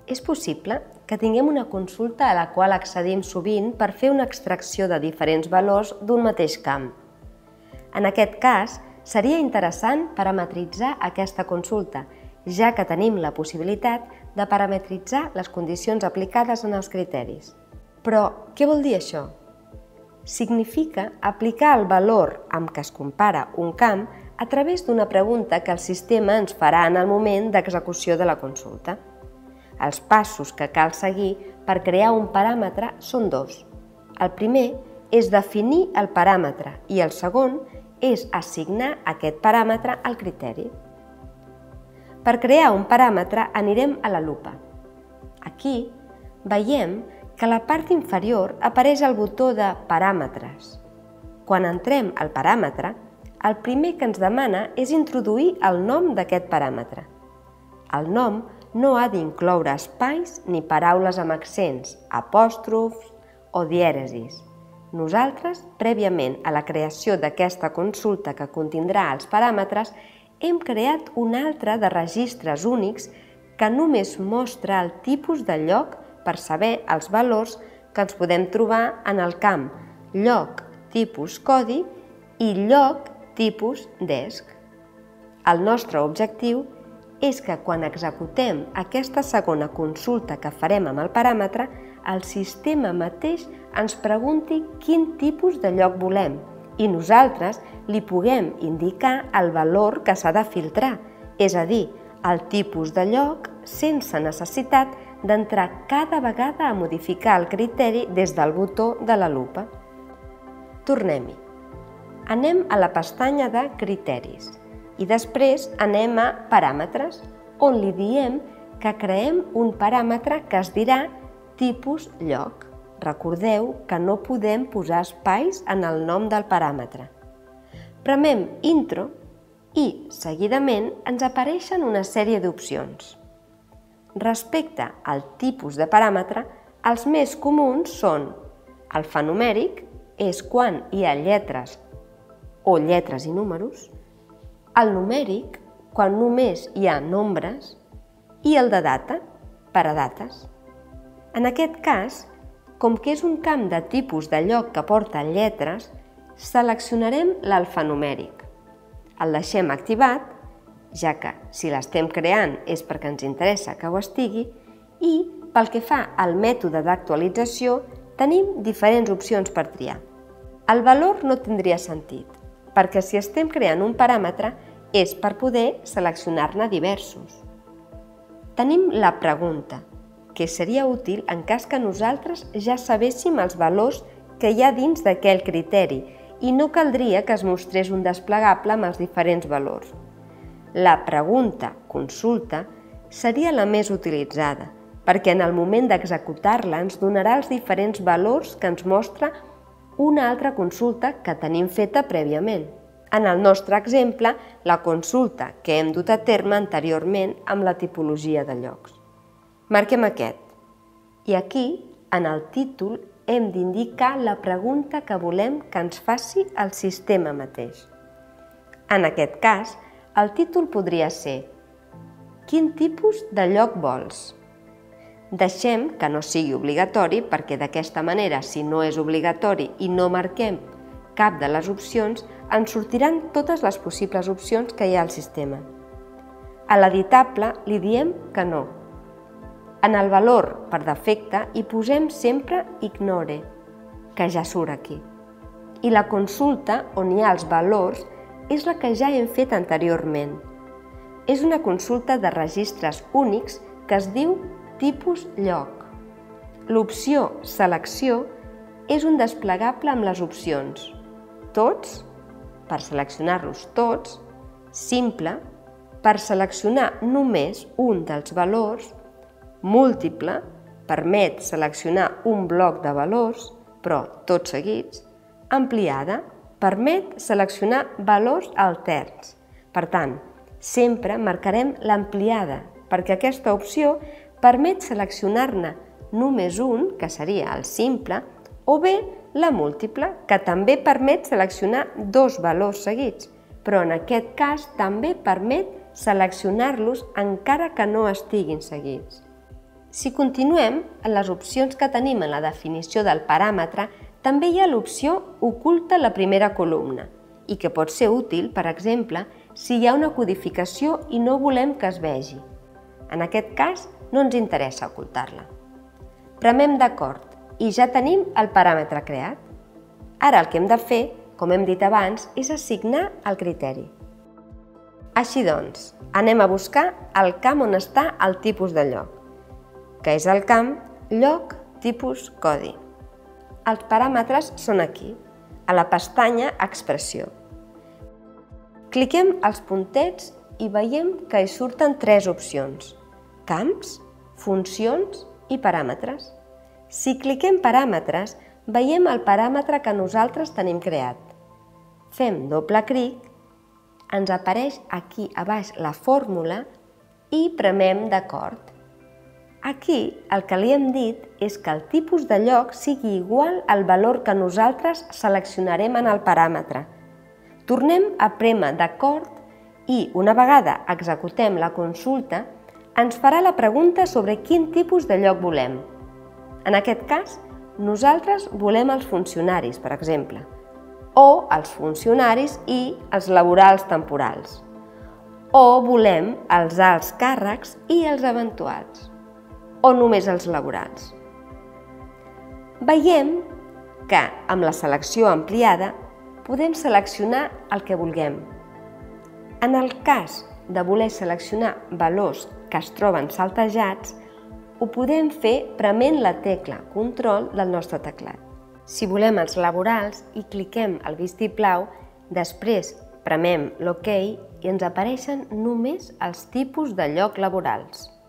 És possible que tinguem una consulta a la qual accedim sovint per fer una extracció de diferents valors d'un mateix camp. En aquest cas, seria interessant parametritzar aquesta consulta, ja que tenim la possibilitat de parametritzar les condicions aplicades en els criteris. Però què vol dir això? Significa aplicar el valor amb què es compara un camp a través d'una pregunta que el sistema ens farà en el moment d'execució de la consulta. Els passos que cal seguir per crear un paràmetre són dos. El primer és definir el paràmetre i el segon és assignar aquest paràmetre al criteri. Per crear un paràmetre anirem a la lupa. Aquí veiem que a la part inferior apareix el botó de Paràmetres. Quan entrem al paràmetre, el primer que ens demana és introduir el nom d'aquest paràmetre. El nom no ha d'incloure espais ni paraules amb accents, apòstrofs o dièresis. Nosaltres, prèviament a la creació d'aquesta consulta que contindrà els paràmetres, hem creat un altre de registres únics que només mostra el tipus de lloc per saber els valors que ens podem trobar en el camp lloc tipus codi i lloc tipus desc. El nostre objectiu és que quan executem aquesta segona consulta que farem amb el paràmetre, el sistema mateix ens pregunti quin tipus de lloc volem i nosaltres li puguem indicar el valor que s'ha de filtrar, és a dir, el tipus de lloc sense necessitat d'entrar cada vegada a modificar el criteri des del botó de la lupa. Tornem-hi. Anem a la pestanya de Criteris i després anem a Paràmetres, on li diem que creem un paràmetre que es dirà tipus lloc. Recordeu que no podem posar espais en el nom del paràmetre. Premem Intro i, seguidament, ens apareixen una sèrie d'opcions. Respecte al tipus de paràmetre, els més comuns són alfanumèric, és quan hi ha lletres o lletres i números, el numèric, quan només hi ha nombres, i el de data, per a dates. En aquest cas, com que és un camp de tipus de lloc que porta lletres, seleccionarem l'alfanumèric. El deixem activat, ja que si l'estem creant és perquè ens interessa que ho estigui, i pel que fa al mètode d'actualització tenim diferents opcions per triar. El valor no tindria sentit, perquè si estem creant un paràmetre és per poder seleccionar-ne diversos. Tenim la pregunta, que seria útil en cas que nosaltres ja sabéssim els valors que hi ha dins d'aquell criteri i no caldria que es mostrés un desplegable amb els diferents valors. La pregunta consulta seria la més utilitzada, perquè en el moment d'executar-la ens donarà els diferents valors que ens mostra una altra consulta que tenim feta prèviament. En el nostre exemple, la consulta que hem dut a terme anteriorment amb la tipologia de llocs. Marquem aquest. I aquí, en el títol, hem d'indicar la pregunta que volem que ens faci el sistema mateix. En aquest cas, el títol podria ser «Quin tipus de lloc vols?». Deixem que no sigui obligatori perquè d'aquesta manera, si no és obligatori i no marquem cap de les opcions, ens sortiran totes les possibles opcions que hi ha al sistema. A l'editable li diem que no. En el valor per defecte hi posem sempre Ignore, que ja surt aquí. I la consulta on hi ha els valors és la que ja hem fet anteriorment. És una consulta de registres únics que es diu tipus lloc. L'opció Selecció és un desplegable amb les opcions Tots, per seleccionar-los tots, Simple, per seleccionar només un dels valors, Múltiple, permet seleccionar un bloc de valors, però tots seguits, Ampliada, permet seleccionar valors alterns. Per tant, sempre marcarem l'ampliada, perquè aquesta opció permet seleccionar-ne només un, que seria el simple, o bé la múltiple, que també permet seleccionar dos valors seguits, però en aquest cas també permet seleccionar-los encara que no estiguin seguits. Si continuem, en les opcions que tenim en la definició del paràmetre, també hi ha l'opció Oculta la primera columna i que pot ser útil, per exemple, si hi ha una codificació i no volem que es vegi. En aquest cas, no ens interessa ocultar-la. Premem d'acord i ja tenim el paràmetre creat. Ara el que hem de fer, com hem dit abans, és assignar el criteri. Així doncs, anem a buscar el camp on està el tipus de lloc, que és el camp lloc tipus codi. Els paràmetres són aquí, a la pestanya Expressió. Cliquem els puntets i veiem que hi surten 3 opcions: camps, funcions i paràmetres. Si cliquem paràmetres, veiem el paràmetre que nosaltres tenim creat. Fem doble clic, ens apareix aquí a baix la fórmula i premem d'acord. Aquí el que li hem dit és que el tipus de lloc sigui igual al valor que nosaltres seleccionarem en el paràmetre. Tornem a prémer d'acord i, una vegada executem la consulta, ens farà la pregunta sobre quin tipus de lloc volem. En aquest cas, nosaltres volem els funcionaris, per exemple, o els funcionaris i els laborals temporals, o volem els alts càrrecs i els eventuals, o només els laborals. Veiem que amb la selecció ampliada podem seleccionar el que vulguem. En el cas de voler seleccionar valors que es troben saltejats, ho podem fer prement la tecla Control del nostre teclat. Si volem els laborals i cliquem el vistiplau, després premem l'OK i ens apareixen només els tipus de lloc laborals.